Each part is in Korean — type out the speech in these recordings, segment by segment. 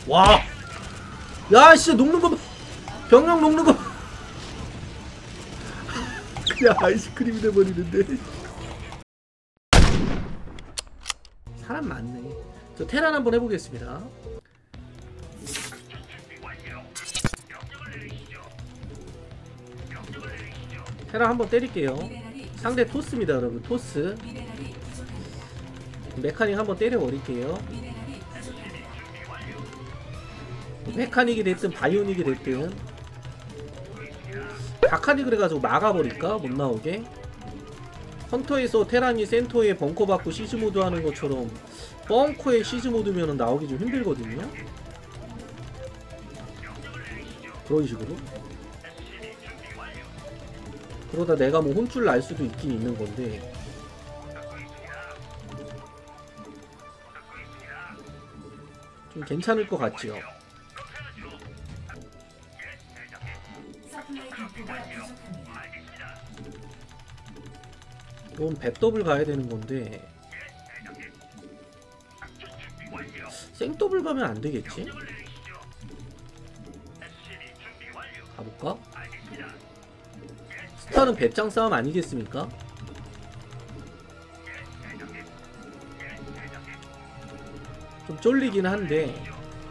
와! 야, 씨, 녹는 거 봐. 병력 녹는 거. 그냥 아이스크림이 돼버리는데. 사람 많네. 저 테란 한번 해보겠습니다. 테란 한번 때릴게요. 상대 토스입니다, 여러분. 토스. 메카닉 한번 때려버릴게요. 메카닉이 됐든 바이오닉이 됐든 다카닉을 해가지고 막아버릴까? 못나오게. 헌터에서 테란이 센터에 벙커 받고 시즈모드 하는 것처럼 벙커에 시즈모드면 나오기 좀 힘들거든요. 그런 식으로. 그러다 내가 뭐 혼쭐 날 수도 있긴 있는 건데. 좀 괜찮을 것 같지요. 이건 백더블 가야 되는 건데 생더블 가면 안 되겠지? 가볼까? 스타는 배짱 싸움 아니겠습니까? 좀 쫄리긴 한데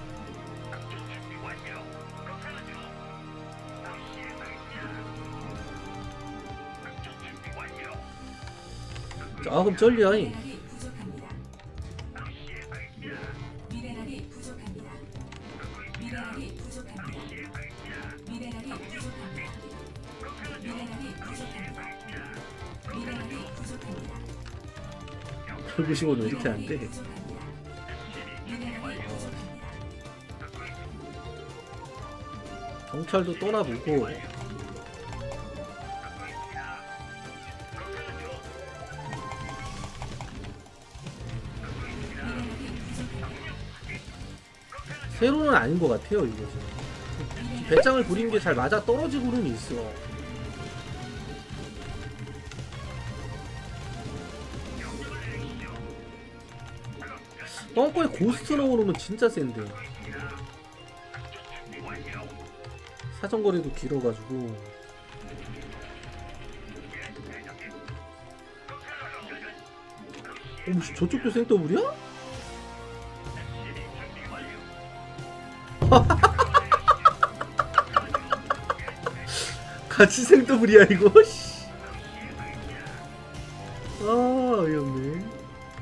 조금 쫄려. (195는) 왜 이렇게 안 돼? 경찰도 떠나보고 세로는 아닌 것 같아요. 이거 지금 배짱을 부린 게 잘 맞아 떨어지고는 있어. 벙커에 고스트 넣어놓으면 진짜 센데. 사정거리도 길어가지고. 어머, 저쪽도 생더블이야? 같이 생더블이야 이거. 아, 어이없네.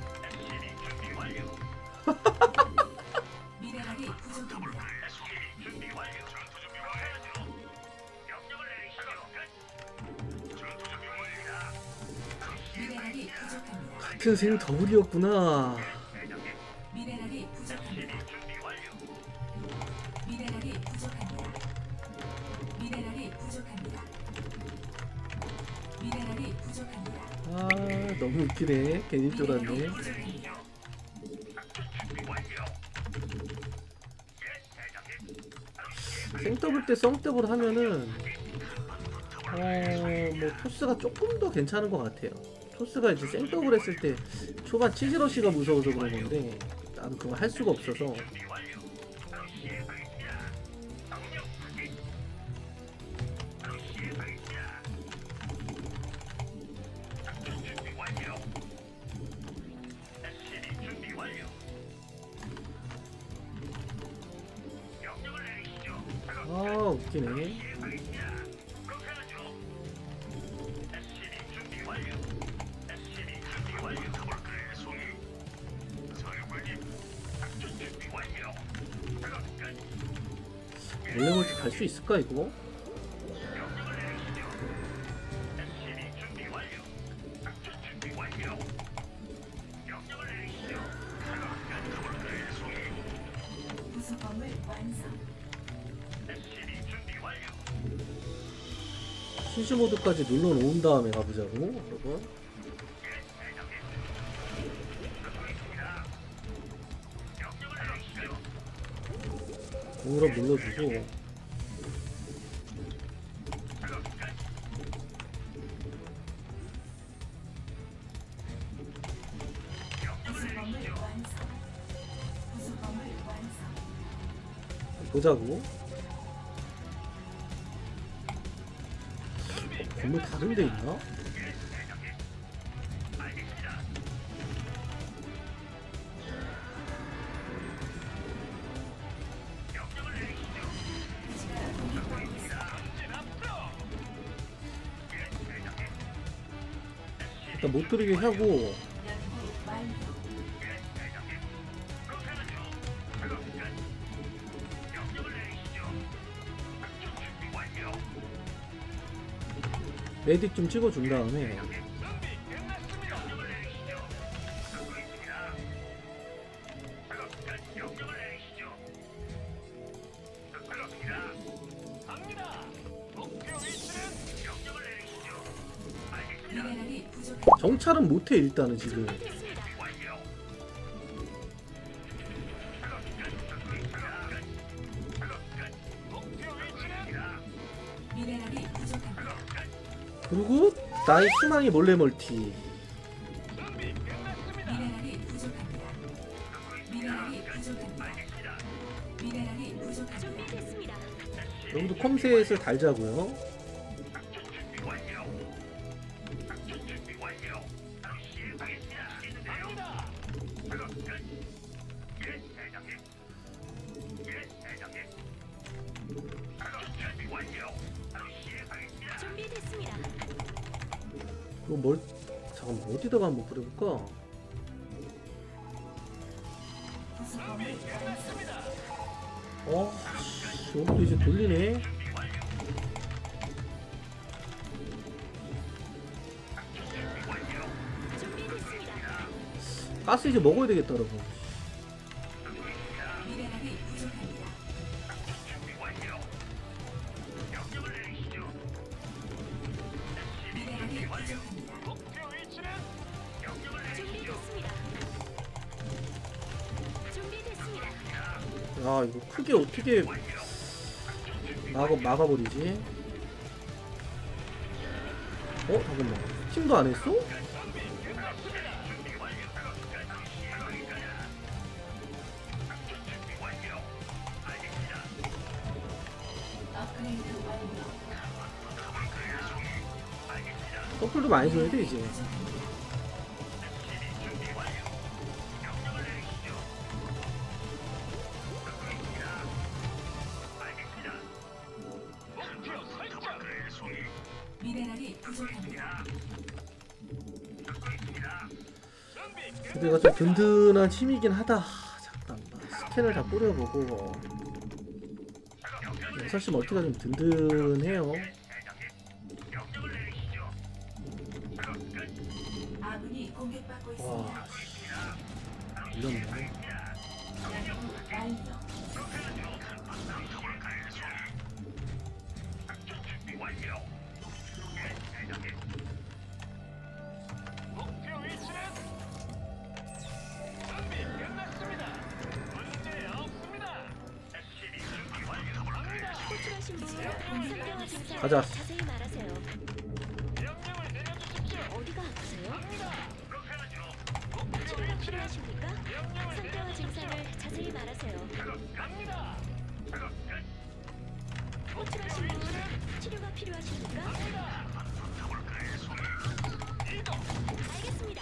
같은 생더블이었구나. 아, 너무 웃기네. 괜히 쫄았네. 생더블 때 썽더블 하면은 뭐 토스가 조금 더 괜찮은 것 같아요. 토스가 이제 생더블 했을 때 초반 치즈러시가 무서워서 그런 건데 나도 그거 할 수가 없어서. 아, 웃기네. 엘레먼트 갈 수 있을까 이거? 시즈 모드까지 눌러 놓은 다음에 가보자고, 여러분. 공으로 눌러주고. 보자고. 건물 다른 데 있나? 일단 못 들이게 하고. 메딕 좀 찍어준 다음에 정찰은 못해 일단은 지금. 그리고 나의 희망이 몰래 멀티. 여기도 컴셋을 달자고요. 이거 뭘, 잠깐만 어디다가 한번 뿌려볼까? 씨, 여기도 이제 돌리네. 가스 이제 먹어야 되겠다 여러분. 야 이거 크게 어떻게 막아버리지? 잠깐만 팀도 안 했어? 서플도 많이 줘야 돼 이제. 그대가 좀 든든한 팀이긴 하다. 잠깐만 스캔을 다 뿌려보고. 사실 멀티가 좀 든든해요. 와, 이렇네. 가자. 자세히 말하세요. 어디가 아프세요? 치료가 필요하십니까? 상태와 증상을 자세히 말하세요. 호출하신 분, 치료가 필요하십니까? 알겠습니다.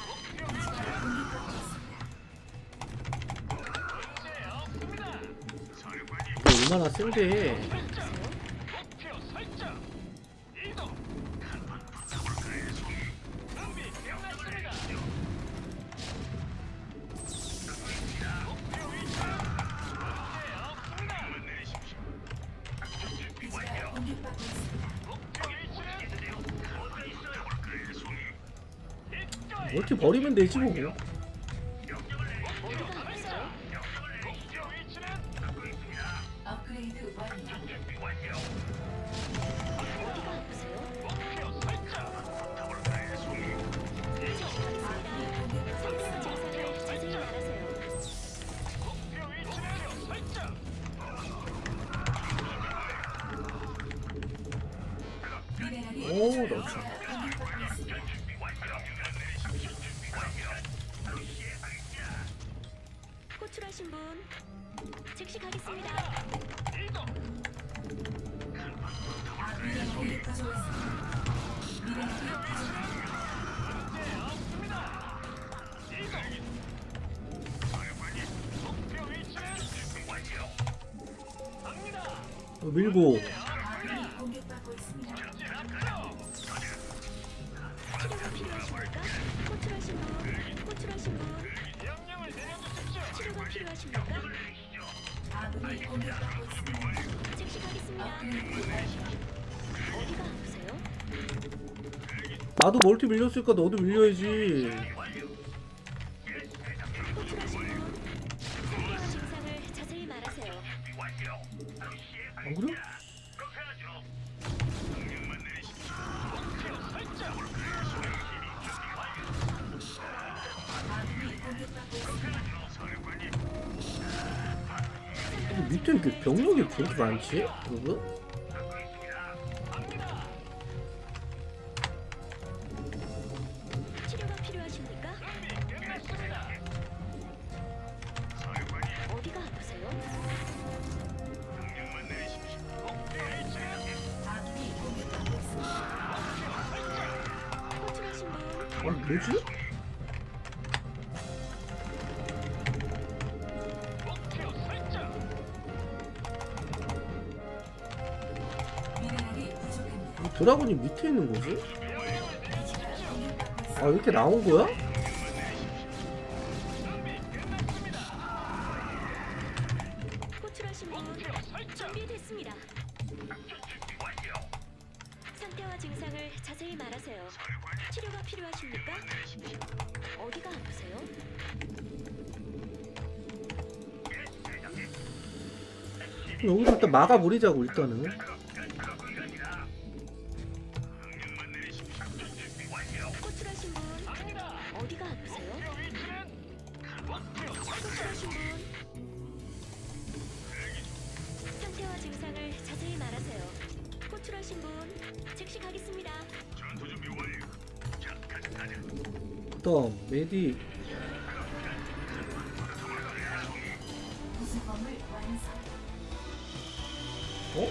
이거 얼마나 센데? 멀티 버리면 되지 뭐. 오, 넣죠. 호출하신 분, 즉시 가겠습니다. 밀고. 치료가 필요하십니까? 호출하신 분, 호출하신 분. 치료가 필요하십니까? 즉시 가겠습니다. 어디가 아프세요? 나도 멀티 밀렸으니까 너도 밀려야지. 호출하신 분. 상태와 증상을 자세히 말하세요. 안 그래? 밑에 이렇게 병력이 왜 이렇게 많지? 여러분? 치료가 필요하십니까? 어디가 아프세요? 호출하신 분. 아니 뭐지? 이 드라군이 밑에 있는 거지? 아 이렇게 나온 거야? 호출하신 분. 준비됐습니다. 상태와 증상을 자세히 말하세요. 치료가 필요하십니까? 어디가 아프세요? 여기서 일단 막아버리자고 일단은. 호출하신 분. 어디가 아프세요? 호출하신 분. 상태와 증상을 자세히 말하세요. 호출하신 분. 즉시 가겠습니다. 그다음 메디. 어?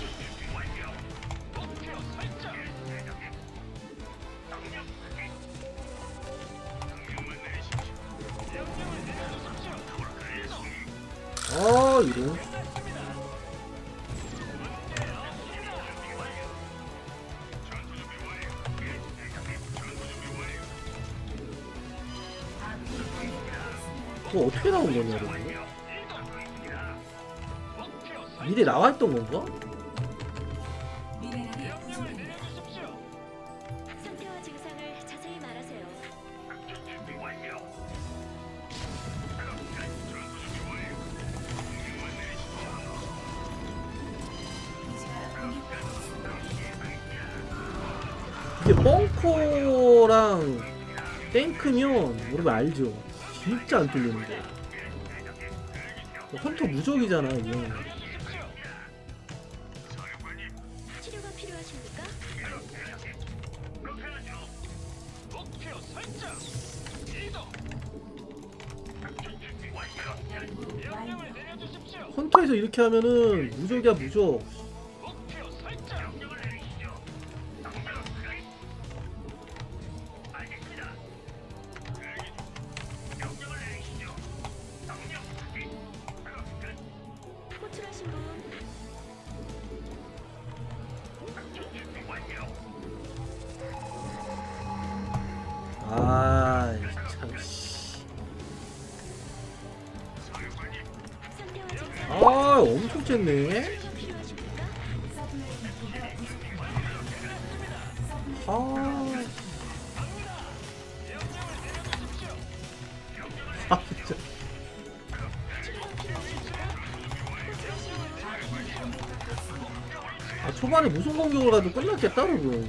아 이런. 그거 어떻게 나온 거냐 여러분? 미리 나와 있던 건가? 상태와 증상을 자세히 말하세요. 이게 벙커랑 탱크면 우리 알죠? 진짜 안 뚫리는 게. 헌터 무적이잖아 이게. 치료가 필요하십니까? 헌터에서 이렇게 하면은 무적이야 무적. 호출하신 분. 아 참. 씨. 상태와 증상. 아 엄청 쨌네. 치료가 필요하십니까? 아. 아 진짜. 치료가 필요하십니까? 호출하신 분. 아 초반에 무슨 공격을 가도 끝났겠다 여러분.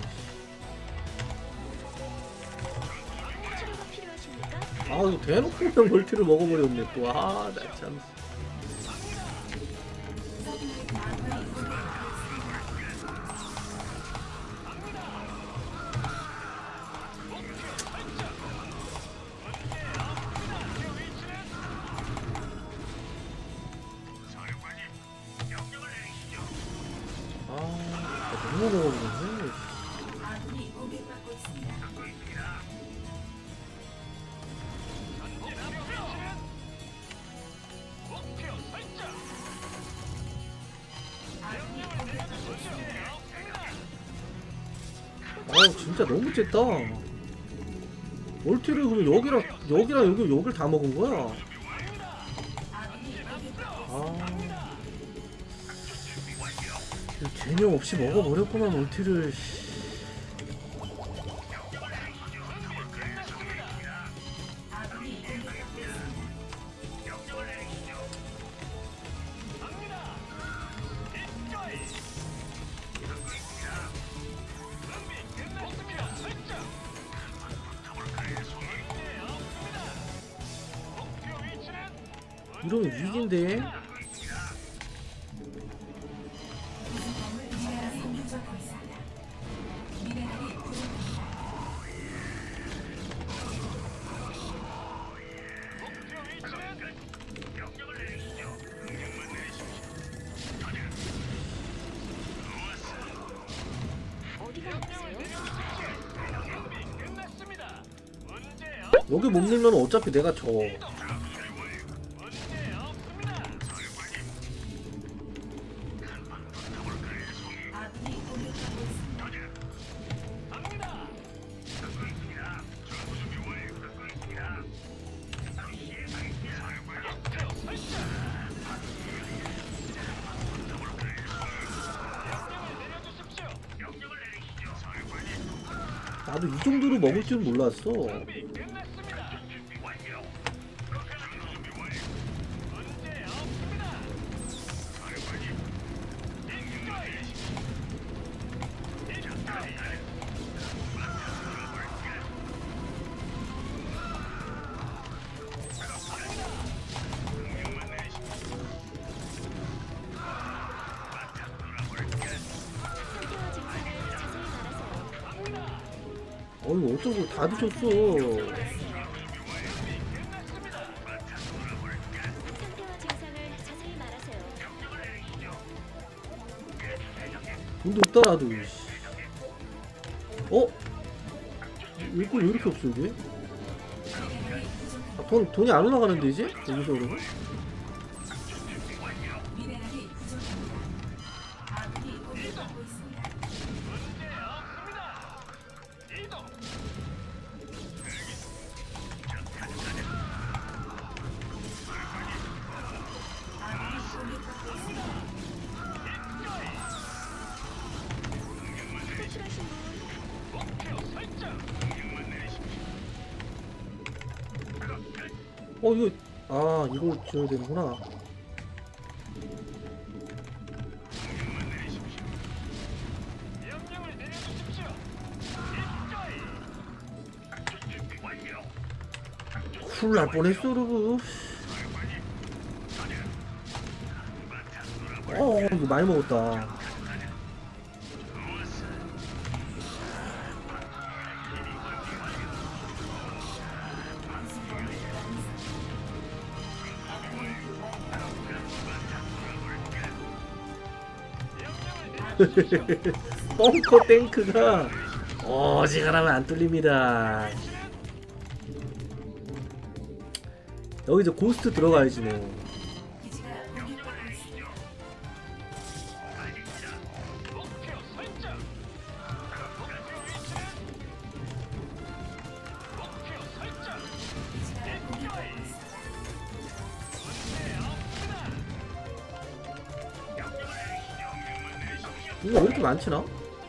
치료가 필요하십니까? 아 이거 대놓고 그냥 멀티를 먹어버렸네 또. 아 나 참. 아 너무 먹어버렸네. 진짜 너무 쨌다. 멀티를 그럼 여기랑 여기를 다 먹은 거야. 개념 없이 먹어버렸구만 멀티를. 이러면 위기인데. 여기 못 밀면 어차피 내가 져. 나도 이 정도로 먹을 줄 몰랐어. 어이 어쩌고 다 드셨어. 상태와 증상을 자세히 말하세요. 돈도 없다 나도. 어? 이거 왜 이렇게 없어 이게? 돈이 안 올라가는데 이제? 여기서 그러면? 이거 줘야 되는구나. 큰일 날 뻔했어 그러고. 이거 많이 먹었다. 벙커 탱크가 어지간하면 안 뚫립니다. 여기 이제 고스트 들어가야지 뭐. 이거 왜 이렇게 많지나?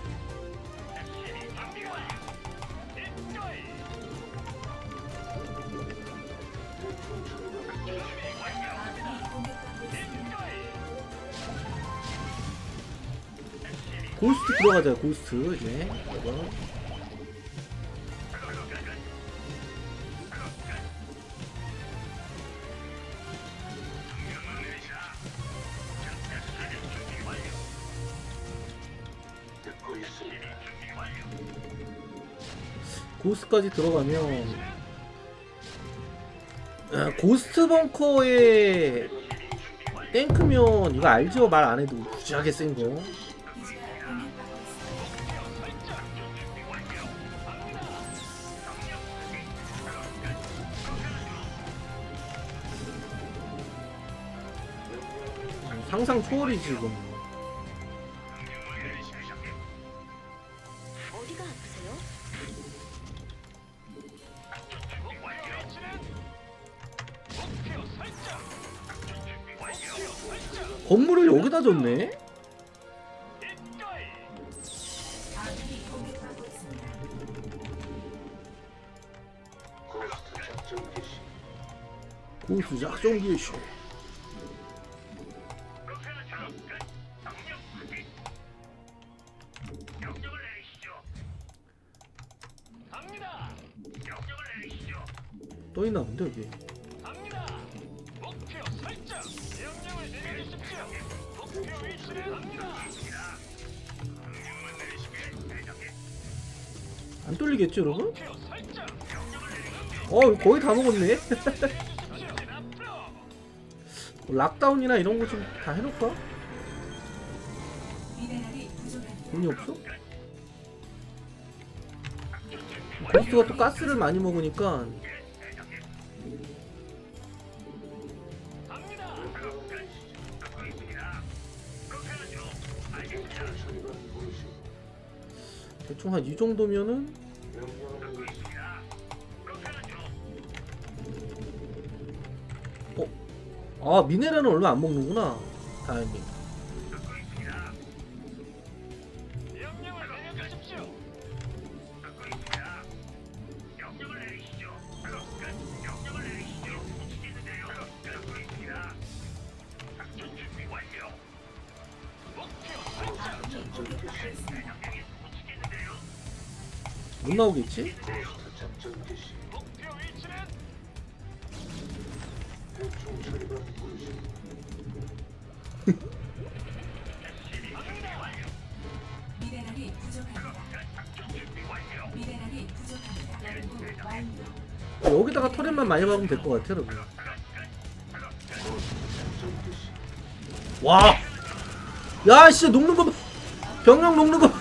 고스트 들어가자. 고스트 이제 이거. 고스트까지 들어가면 고스트 벙커에 탱크면 이거 알죠? 말 안해도 무지하게 센거. 상상 초월이지 지금. 어디가 아프세요? 건물을 여기다 줬네? 고수 작전 개시. 또 있나 본데 여기. 안 뚫리겠죠 여러분? 거의 다 먹었네. 락다운이나 이런 거 좀 다 해놓을까? 돈이 없어? 고스트가 또 가스를 많이 먹으니까 대충 한 이 정도면은 미네랄은 얼마 안 먹는구나. 다행히. 못 나오겠지? 미네랄이 부족합니다. 미네랄이 부족합니다. 연구 완료. 여기다가 터렛만 많이 박으면 될 것 같아 여러분. 와! 야 진짜 녹는 거 봐. 병력 녹는 거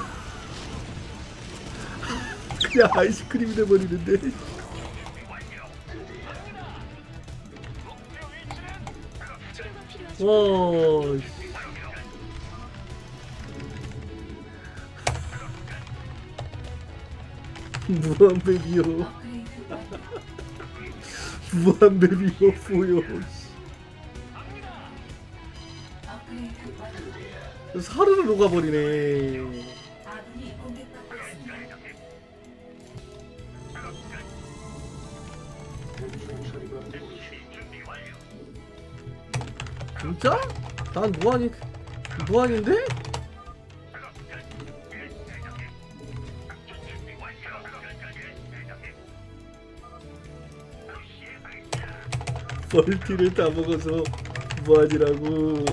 그냥 아이스크림이 돼버리는데. 와 무한배비요. 무한배비요 보여. 사르르 녹아버리네. 아군이 공격받고 있습니다. 진짜? 난 무한인데? 멀티를 다 먹어서 무한이라고.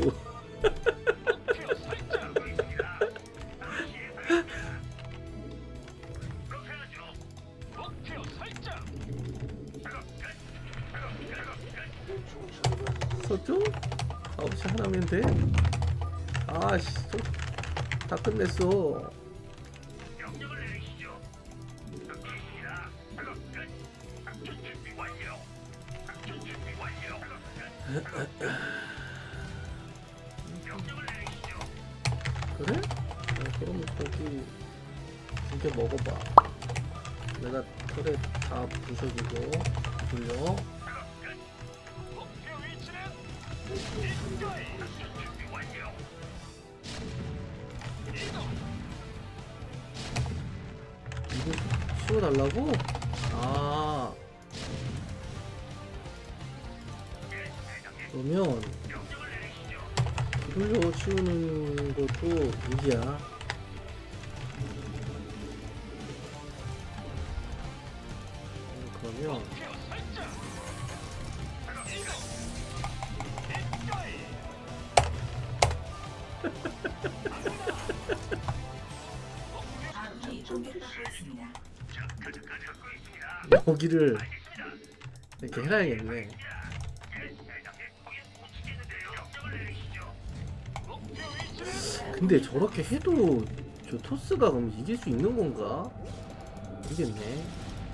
서쪽? 9시 하나면 돼? 아씨 다 끝냈어. 그래? 그러면 거기 2개 먹어봐. 내가 털에 다 부셔주고 돌려. 이거 치워달라고? 아 그러면 돌려 치우는 것도 무기야. 그러면 아군이 공격받고 있습니다. 여기를 이렇게 해놔야겠네. 근데 저렇게 해도 저 토스가 그럼 이길 수 있는 건가? 이겠네.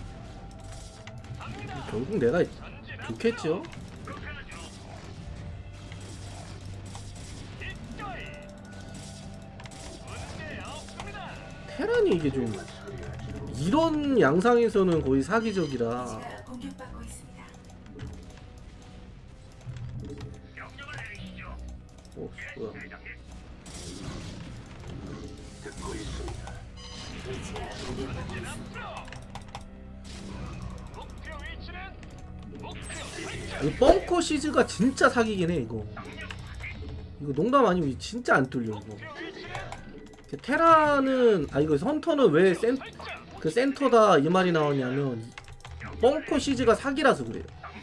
결국 내가 좋겠죠? 테란이 이게 좀 이런 양상에서는 거의 사기적이라. 기지가 공격받고 있습니다. 뭐야? 듣고 있습니다. 기지가 공격받고 있습니다. 이 벙커 시즈가 진짜 사기긴 해 이거. 이거 농담 아니고 진짜 안 뚫려 이거. 테라는 이거 헌터는 왜 그 센터다 이 말이 나오냐면 벙커 시즈가 사기라서 그래요.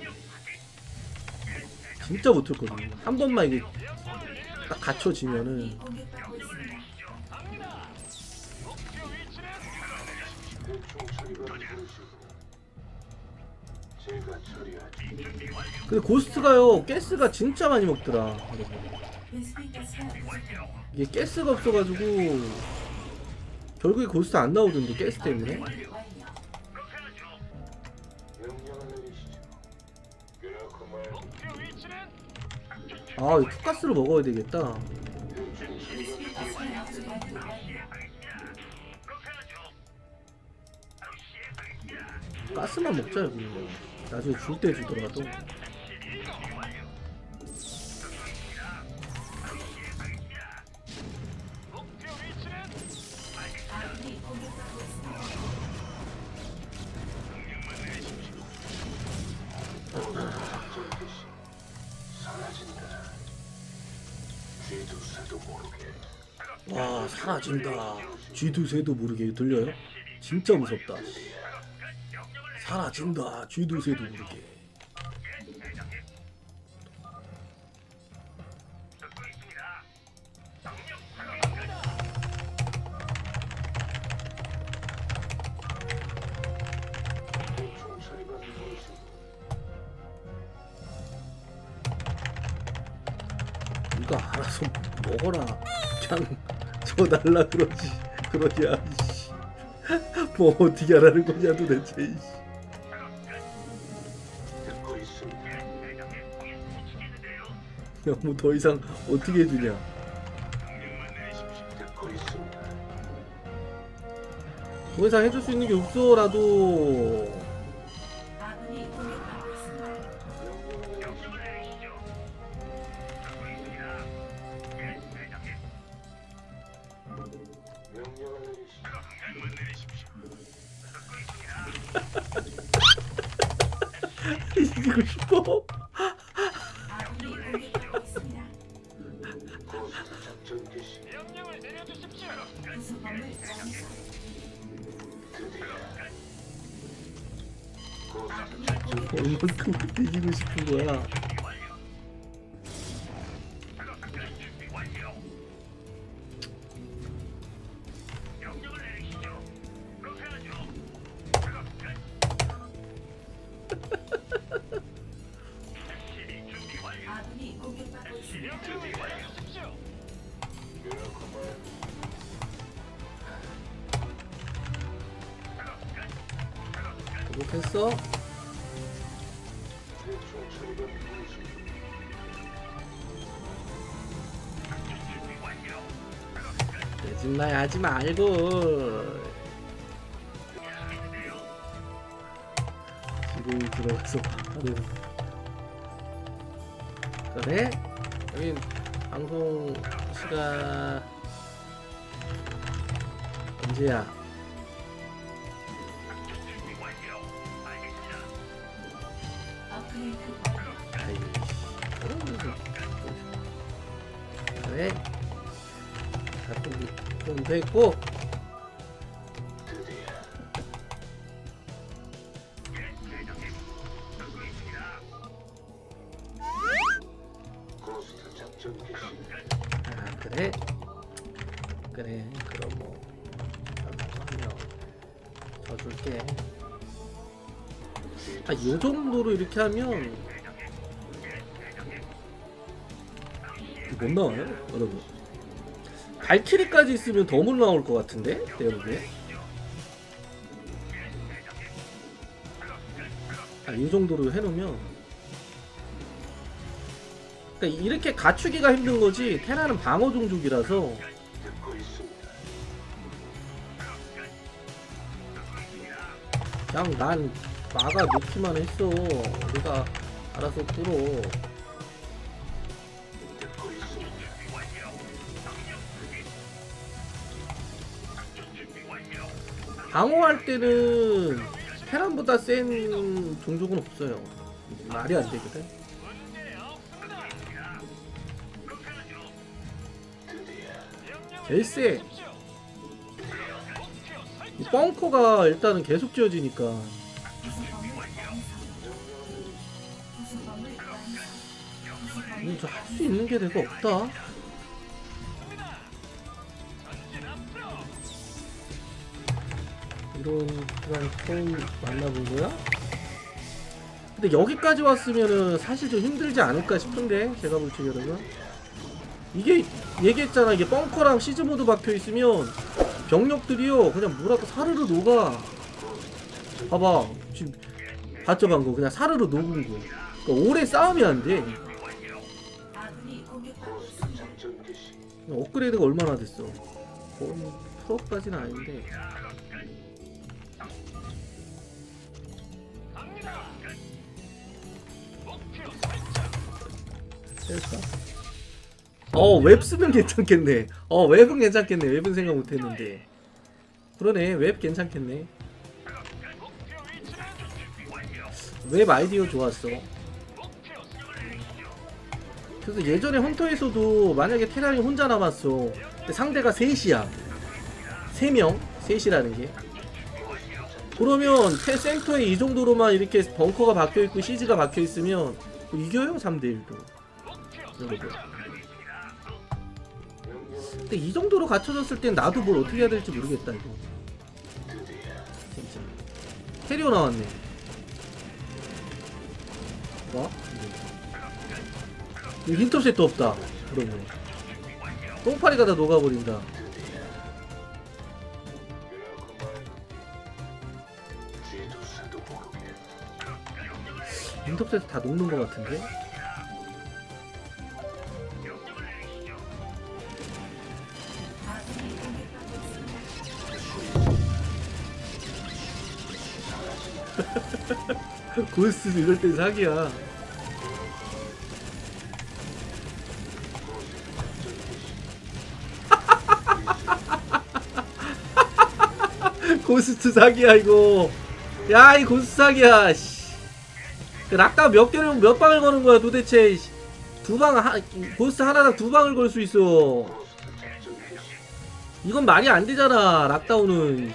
진짜 못 뚫거든요. 한 번만 이게 딱 갖춰지면은. 공격받고 있습니다. 대충 처리가 부르시고 제가 처리하지. 근데 고스트가요 가스가 진짜 많이 먹더라 여러분. 베스핀 가스가 부족합니다. 이게 가스가 없어가지고 결국에 고스트 안 나오던데 가스 때문에. 완료. 명령을 내리시죠. 그렇고 말고 아 이 투가스를 먹어야 되겠다. 대충 처리가 베스핀 가스가 부족합니다. 가스만 먹자 여기. 나중에 줄 때 주더라도. 아군이 공격받고 있습니다. 작전 개시 사라진다. 쥐도 새도 모르게. 와 사라진다. 쥐도 새도 모르게 들려요? 진짜 무섭다. 사라진다. 쥐도 새도 모르게. 대충 처리가 부르시고 이거 알아서 먹어라. 그냥 줘달라 그러냐. 이씨. 뭐 어떻게 하라는 거냐 도대체. 이씨. 듣고 있습니다. 야, 뭐 더 이상 어떻게 해주냐. 듣고 있습니다. 더 이상 해줄 수 있는 게 없어라도. 아군이 공격받고 있습니다. 명령을 내리시죠. 명령을 내리시죠. 이기고 싶어. 아군이 공격받고 있습니다. 고스트 작전 개시. 구성범을 완성. 드디어 고스트 아군이 작전 얼만큼 이기고 싶은 거야. 아군이 공격받고 있습니다. 그렇고 말고 구독했어? 대충 처리가 부르시고 거짓말 하지 말고. 지금 들어가서 하는. 그래? 여긴 방송 시간 언제야? 업그레이드 완료. 아이, 그래? 가끔 좀 됐고. 드디어 고스트 작전 개시. 아 그래? 그래 그럼 뭐 하면 더 줄게. 요 정도로 이렇게 하면 못 나와요 여러분. 발키리까지 있으면 더 못 나올 것 같은데 여러분. 이 정도로 해놓으면, 그러니까 이렇게 갖추기가 힘든 거지. 테라는 방어 종족이라서. 듣고 있습니다. 그냥 난 막아 놓기만 했어. 우리가 알아서 뚫어. 듣고 있습니다. 방어할 때는 테란보다 센 종족은 없어요. 말이 안 되거든. 제일 세. 이 벙커가 일단은 계속 지어지니까. 할 수 있는 게 내가 없다. 이런 그냥 처음 만나본 거야? 근데 여기까지 왔으면은 사실 좀 힘들지 않을까 싶은데 제가 볼 때 여러분, 이게 얘기했잖아. 이게 벙커랑 시즈모드 박혀있으면 병력들이요 그냥 뭐랄까 사르르 녹아. 봐봐 지금 봤죠 방금. 그냥 사르르 녹은 거. 그러니까 오래 싸움이 안 돼. 작전 개시. 업그레이드가 얼마나 됐어? 거의 프로까지는 아닌데. 될까? 웹쓰면 괜찮겠네. 웹은 괜찮겠네. 웹은 생각 못했는데. 그러네. 웹 괜찮겠네. 웹 아이디어 좋았어. 그래서 예전에 헌터에서도 만약에 테란이 혼자 남았어. 근데 상대가 셋이야. 3명? 셋이라는 게. 그러면 센터에 이 정도로만 이렇게 벙커가 박혀있고 시즈가 박혀있으면 이겨요. 3대1도. 여러분. 근데 이 정도로 갖춰졌을 땐 나도 뭘 어떻게 해야 될지 모르겠다 이거. 진짜. 캐리어 나왔네. 뭐? 여기 힌터셋도 없다. 그러면 똥파리가 다 녹아버린다. 힌터셋 다 녹는 것 같은데? 고스트 이럴 땐 사기야. 고스트 사기야 이거. 야, 이 고스트 사기야. 락다 몇 개를 몇 방을 거는 거야 도대체. 두 방 고스트 하나당 2방을 걸 수 있어. 이건 말이 안 되잖아. 락다운은.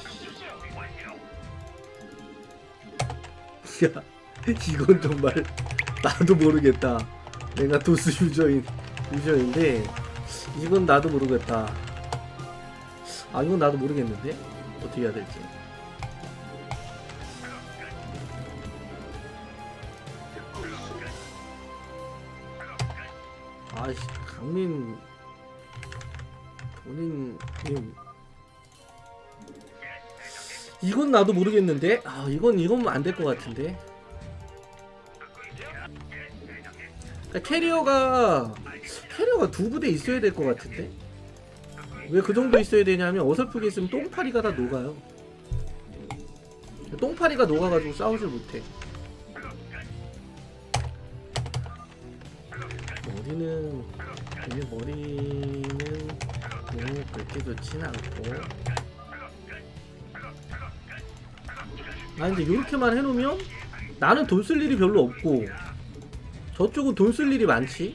야, 이건 정말 나도 모르겠다. 내가 도스 유저인데 이건 나도 모르겠다. 아, 이건 나도 모르겠는데 어떻게 해야 될지. 아이씨, 강민 본인 이건 나도 모르겠는데. 아, 이건 안 될 것 같은데. 그러니까 캐리어가 2부대 있어야 될 것 같은데. 왜 그 정도 있어야 되냐면 어설프게 있으면 똥파리가 다 녹아요. 똥파리가 녹아가지고 싸우질 못해. 머리는 너무 그렇게 좋진 않고. 아, 근데 요렇게만 해놓으면 나는 돈 쓸 일이 별로 없고 저쪽은 돈 쓸 일이 많지.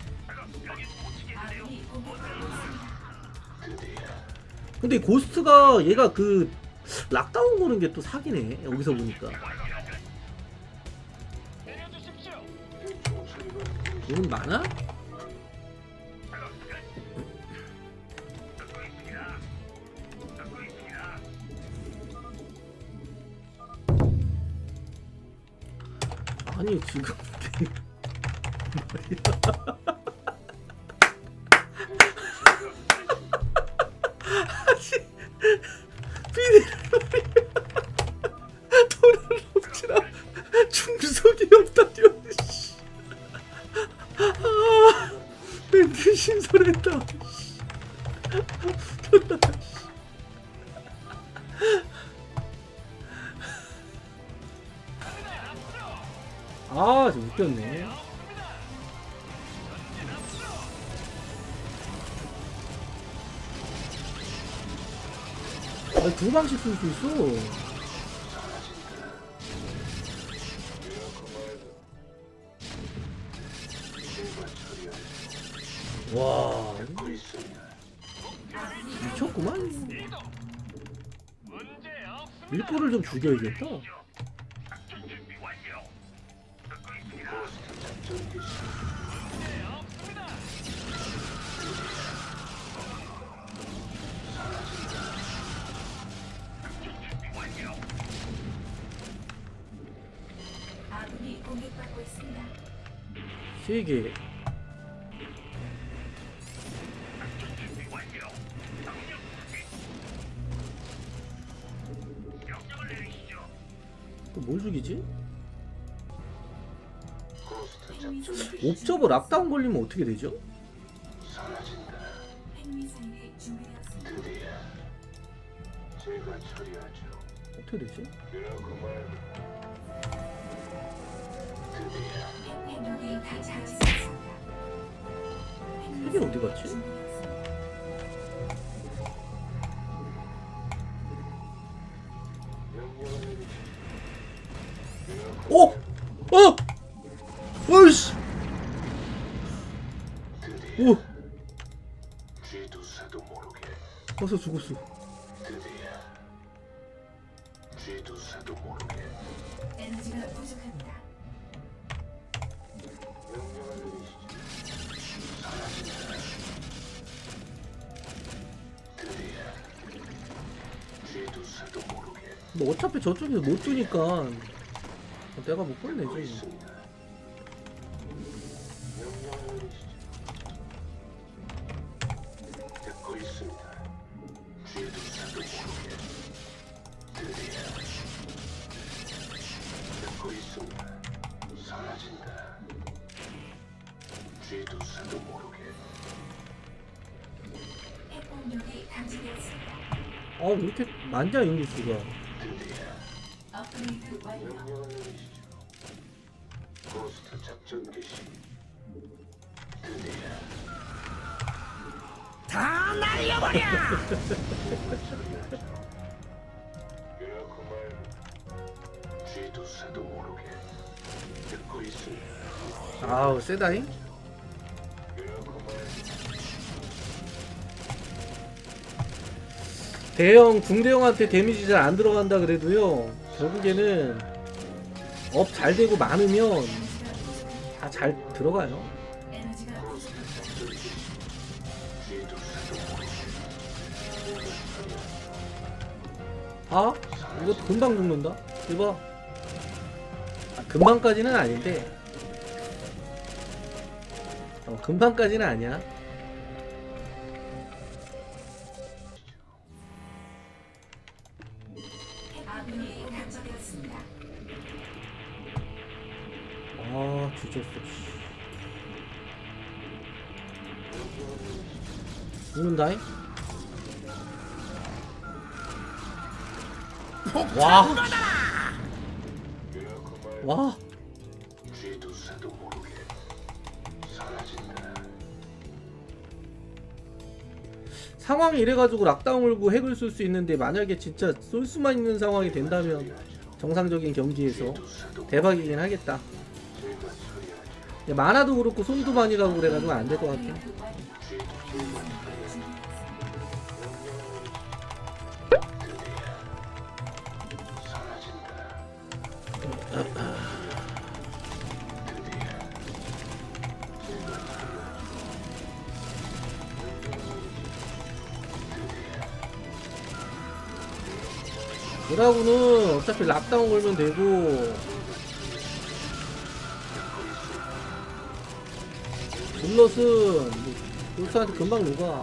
근데 고스트가 얘가 그 락다운 거는 게 또 사기네 여기서 보니까. 돈은 많아? 아니 지금 돈을 없지라 중석이 없다니. 아, 멘트 신선했다. 아, 좀 웃겼네. 아니, 두 방씩 쓸 수 있어. 와, 미쳤구만. 일꾼을 좀 죽여야겠다. 아군이 공격받고 있습니다. 3개. 또 뭘 죽이지? 옵저버 락다운 걸리면 어떻게 되죠? 핵미사일이 준비되었습니다. 제가 처리하죠. 어떻게 되지? 핵력이 가지했습니다. 이게 어디 갔지? 어! 어! 어이씨! 오! 쥐두새도 모르게 벌써 죽었어. 드디어 쥐두새도 모르게 에너지가 부족합니다. 명령을 내리시죠. 사라진다. 드디어 쥐두새도 모르게 근데 어차피 저쪽에서 못 주니까 내가 못 듣고 보내지. 있습니다. 명령을 내리시죠. 듣고 있습니다. 쥐두새도 모르게 드디어 듣고 있습니다. 사라진다. 쥐두새도 모르게 핵공격이 감지되었습니다. 아, 왜 이렇게 많냐, 인구수가. 드디어 업그레이드 완료. 명령을 내리시죠. 고스트 작전 개시. 드디어 다 날려버려! 이렇고 말고 쥐두새도 모르게 듣고 있습니다. 아우, 세다잉? 이렇고 말고 대형, 중대형한테 데미지 잘 안 들어간다 그래도요, 결국에는 업 잘 되고 많으면 다 잘 들어가요. 에너지가 부족합니다. 쥐두새도 모르게 아? 이것도 금방 죽는다? 이봐. 아, 금방까지는 아닌데. 금방까지는 아니야. 아군이 감지되었습니다. 아, 뒤졌어. 씨. 죽는다잉? 와! 이렇고 말고 와! 쥐두새도 모르게 사라진다. 상황이 이래가지고 락다운 걸고 핵을 쓸 수 있는데, 만약에 진짜 쏠 수만 있는 상황이 된다면 정상적인 경기에서 쥐두새도 대박이긴 하겠다. 제가 처리하죠. 근데 만화도 그렇고 손도 많이 가고 그래가지고 안 될 것 같아. 사라진다. 드라군은 어차피 락다운 걸면 되고, 질럿은 골스한테 금방 녹아.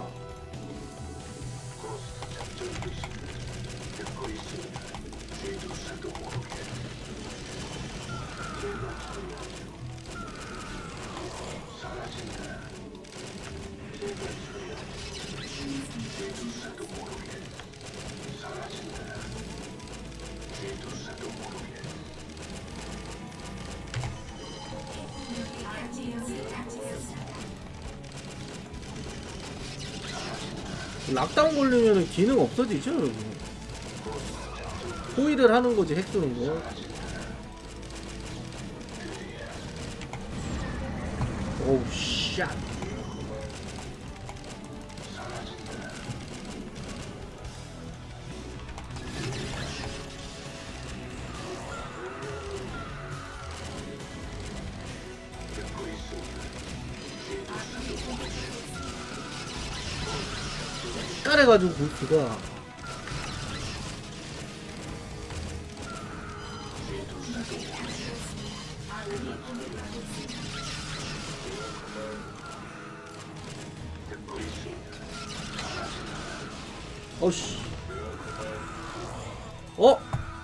듣고 있습니다. 쥐두새도 모르게 사라진다. 쥐두새도 모르게 사라진다. 쥐두새도 모르게 락다운 걸리면 기능 없어지죠, 여러분. 호일을 하는 거지 핵손으로. 오우 샷. 깔해가지고 보스가 어씨 어?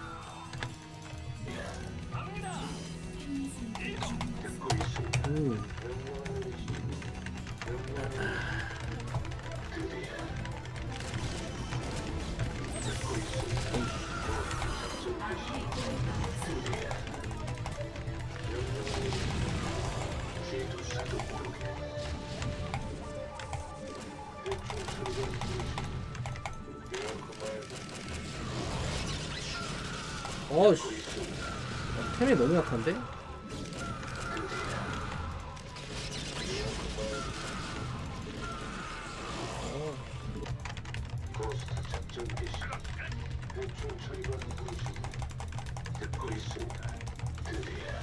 어씨 템이 너무 약한데? 고스트 작전 개시. 대충 처리가 누구지? 듣고 있습니다. 드디어.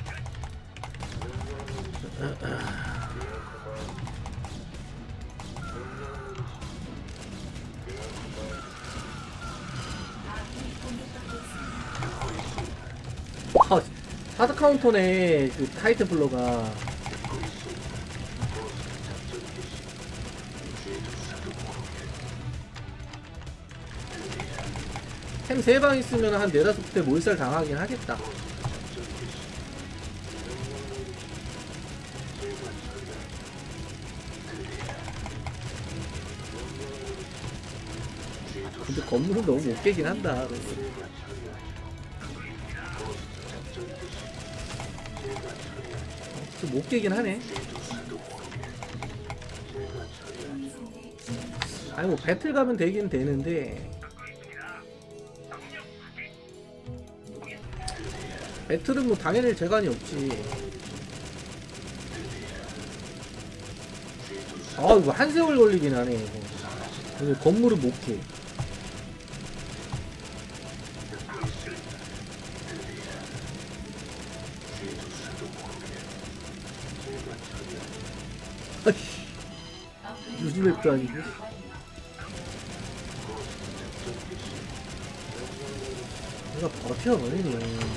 아, 하드 카운터네 그 타이틀 블러가. 템 3방 있으면 한 4-5대 몰살 당하긴 하겠다. 근데 건물은 너무 못 깨긴 한다. 좀 못 깨긴 하네. 아니 뭐 배틀 가면 되긴 되는데 배틀은 뭐 당연히 재간이 없지. 아 이거 한 세월 걸리긴 하네 이거. 근데 건물은 못 깨. 아이씨 유즈맵도 아니고. 내가 버텨버리네.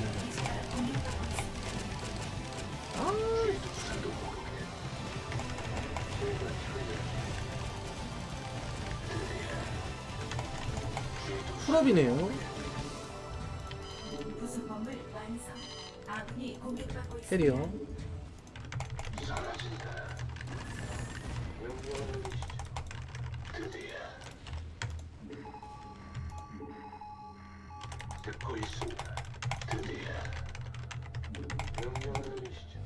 풀업이네요. 부속 건물 완성. 아군이 공격받고 있습니다. 캐리어. 사라진다. 명령을 내리시죠. 드디어. 듣고 있습니다. 드디어. 명령을 내리시죠.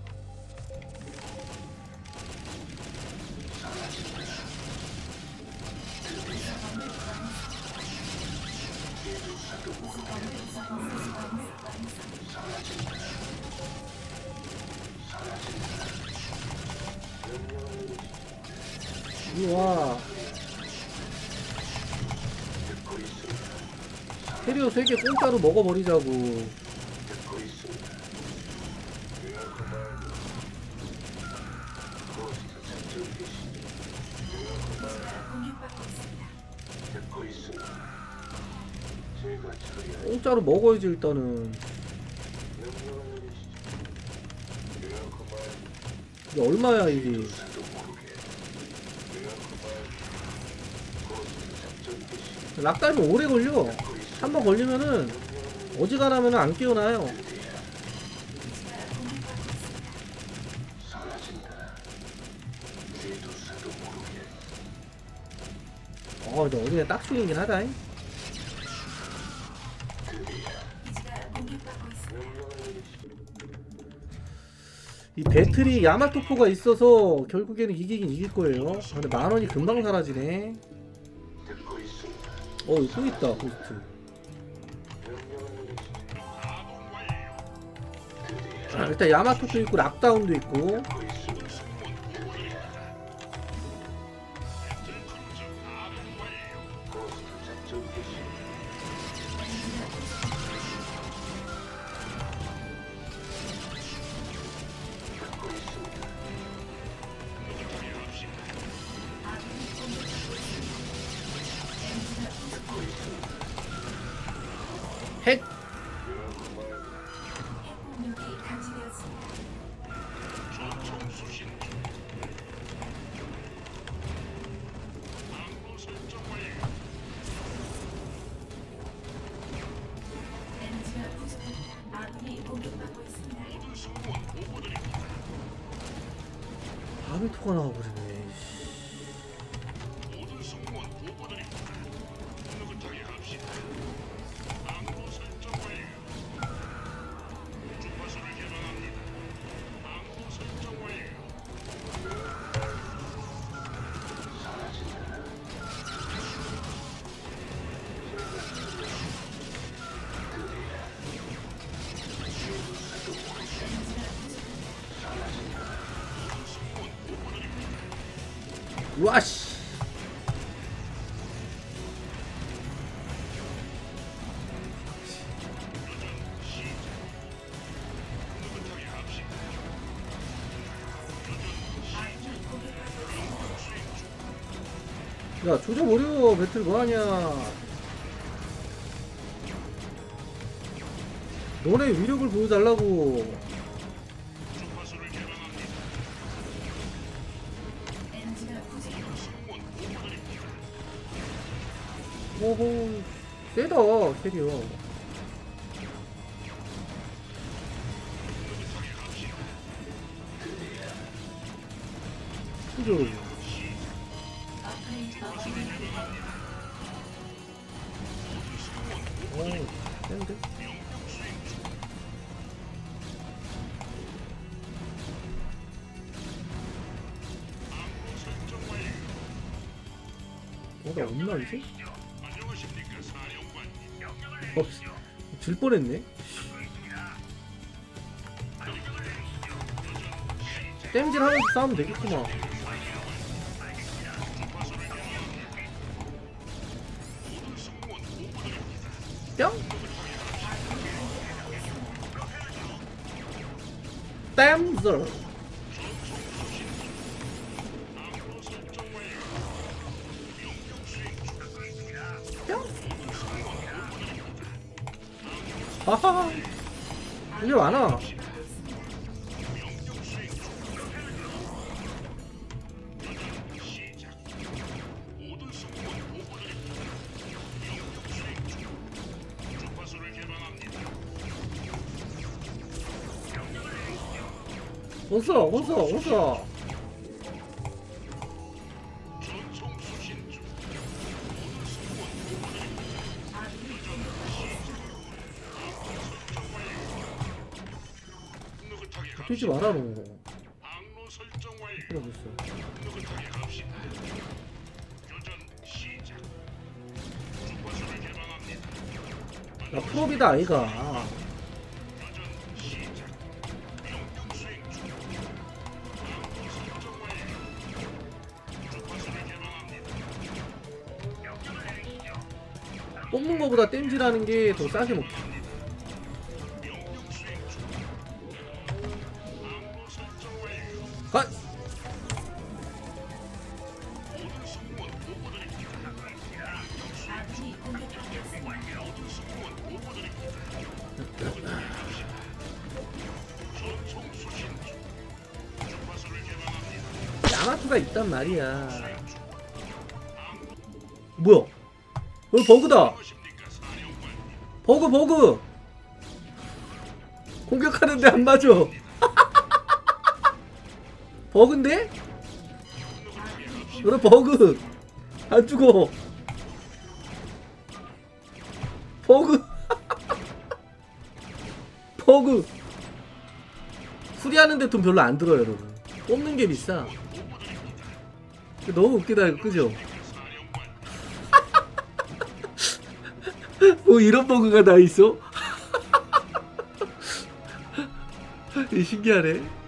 사라진다. 우와. 캐리어 3개 공짜로 먹어버리자고. 듣고 있습니다. 고스트 작전 개시. 공격받고 있습니다. 듣고 있습니다. 제가 처리할 공짜로 먹어야지 일단은. 명령을 내리시죠. 이게 얼마야 이게. 사도 모르게. 고스트 작전 개시. 락다이면 오래 걸려. 한 번 걸리면은 어지간하면 안 깨어나요. 사라진다. 뒤도 사도 모르게. 근데 어디가 딱충이긴 하다. 기지가 공격받고 있습니다. 명령을 내리시죠. 이 배틀이 야마토포가 있어서 결국에는 이기긴 이길 거예요. 근데 10,000원이 금방 사라지네. 듣고 있습니다. 이거 또 있다 고스트. 명령을 일단 야마토도 있고 락다운도 있고. 작전 개시. 듣고 있습니다. 핵. 핵폭력이 감지되었습니다. 에너지가 부족합니다. 아군이 공격받고 있습니다. 아비토가 나와버리네. 와씨. 야 조져버려. 배틀 뭐하냐. 너네 위력을 보여달라고. 에너지가 부족합니다. 오호 세다 캐리어. 그죠. 업그레이드 업그레이드. 오 센데. 나 없나 이제? 질 뻔했네. 땜질 하면서 싸우면 되겠구만. 뿅? 땜질. 하하. 이게 많아. 어서. 뛰지 마라 너. 필요 없어. 나 프로비다 아이가. 뽑는 거보다 땜질하는 게 더 싸게 먹혀. 가! 아군이 공격받고 있습니다. 야마토가 있단 말이야. 뭐야? 여기 버그다. 버그. 공격하는데 안 맞아. 버그인데? 그래 버그. 안 죽어. 버그. 버그. 수리하는데 돈 별로 안 들어요 여러분. 뽑는 게 비싸. 너무 웃기다 이거 그죠? 뭐 이런 버그가 다 있어? 신기하네.